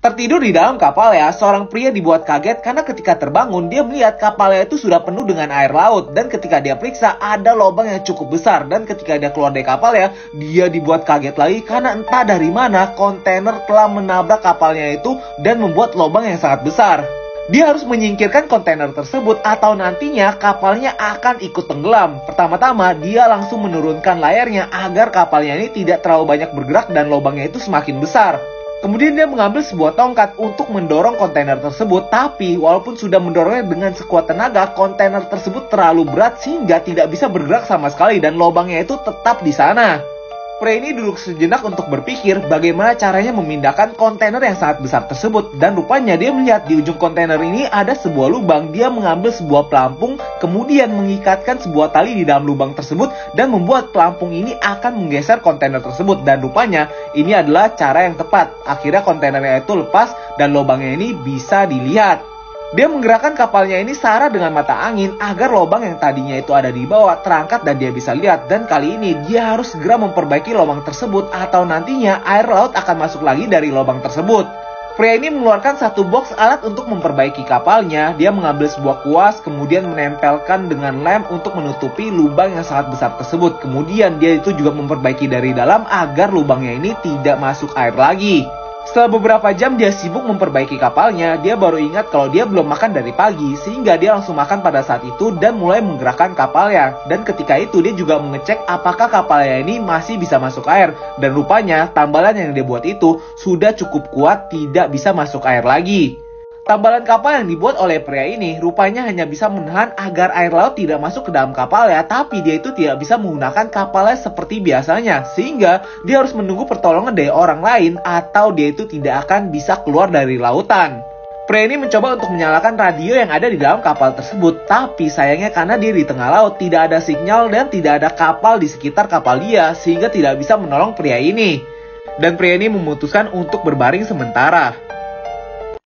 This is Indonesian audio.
Tertidur di dalam kapal ya, seorang pria dibuat kaget karena ketika terbangun dia melihat kapalnya itu sudah penuh dengan air laut. Dan ketika dia periksa ada lubang yang cukup besar. Dan ketika dia keluar dari kapal ya, dia dibuat kaget lagi karena entah dari mana kontainer telah menabrak kapalnya itu dan membuat lubang yang sangat besar. Dia harus menyingkirkan kontainer tersebut atau nantinya kapalnya akan ikut tenggelam. Pertama-tama dia langsung menurunkan layarnya agar kapalnya ini tidak terlalu banyak bergerak dan lubangnya itu semakin besar. Kemudian dia mengambil sebuah tongkat untuk mendorong kontainer tersebut, tapi walaupun sudah mendorongnya dengan sekuat tenaga, kontainer tersebut terlalu berat sehingga tidak bisa bergerak sama sekali dan lubangnya itu tetap di sana. Pria ini duduk sejenak untuk berpikir bagaimana caranya memindahkan kontainer yang sangat besar tersebut. Dan rupanya dia melihat di ujung kontainer ini ada sebuah lubang. Dia mengambil sebuah pelampung, kemudian mengikatkan sebuah tali di dalam lubang tersebut dan membuat pelampung ini akan menggeser kontainer tersebut. Dan rupanya ini adalah cara yang tepat. Akhirnya kontainernya itu lepas dan lubangnya ini bisa dilihat. Dia menggerakkan kapalnya ini searah dengan mata angin agar lubang yang tadinya itu ada di bawah terangkat dan dia bisa lihat. Dan kali ini dia harus segera memperbaiki lubang tersebut atau nantinya air laut akan masuk lagi dari lubang tersebut. Pria ini mengeluarkan satu box alat untuk memperbaiki kapalnya. Dia mengambil sebuah kuas kemudian menempelkan dengan lem untuk menutupi lubang yang sangat besar tersebut. Kemudian dia itu juga memperbaiki dari dalam agar lubangnya ini tidak masuk air lagi. Setelah beberapa jam dia sibuk memperbaiki kapalnya, dia baru ingat kalau dia belum makan dari pagi, sehingga dia langsung makan pada saat itu dan mulai menggerakkan kapalnya. Dan ketika itu dia juga mengecek apakah kapalnya ini masih bisa masuk air. Dan rupanya tambalan yang dia buat itu sudah cukup kuat, tidak bisa masuk air lagi. Tambalan kapal yang dibuat oleh pria ini rupanya hanya bisa menahan agar air laut tidak masuk ke dalam kapalnya, tapi dia itu tidak bisa menggunakan kapalnya seperti biasanya, sehingga dia harus menunggu pertolongan dari orang lain atau dia itu tidak akan bisa keluar dari lautan. Pria ini mencoba untuk menyalakan radio yang ada di dalam kapal tersebut, tapi sayangnya karena dia di tengah laut tidak ada sinyal dan tidak ada kapal di sekitar kapal dia, sehingga tidak bisa menolong pria ini. Dan pria ini memutuskan untuk berbaring sementara.